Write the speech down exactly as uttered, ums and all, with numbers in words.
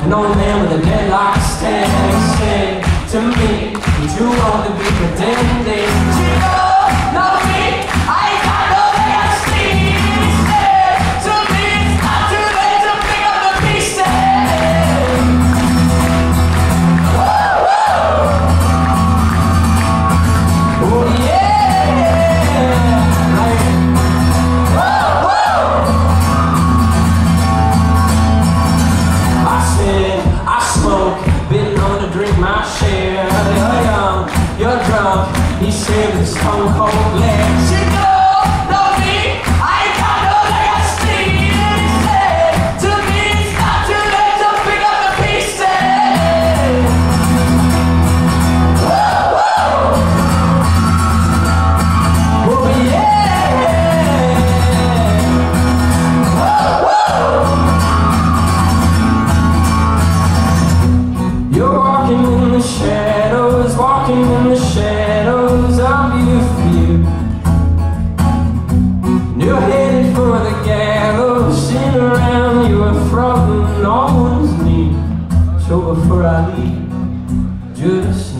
An old man with a deadlock stand said to me, would you want to be pretending? She goes, no me, I ain't got no legacy. He said to me, it's not too late to pick up the pieces. Woo, woo. Oh yeah, like, woo, woo. I said, I smoke, been known to drink my share. You're young, you're drunk, he said with stone cold legs. She goes, no me, I ain't got no legacy. He said to me, it's not too late to pick up the pieces. Woo, woo. Oh yeah. Woo, woo. You're walking in the shadows, walking in the shadows of your fear. You're headed for the gallows, sitting around you are frozen, no one's near. So before I leave, just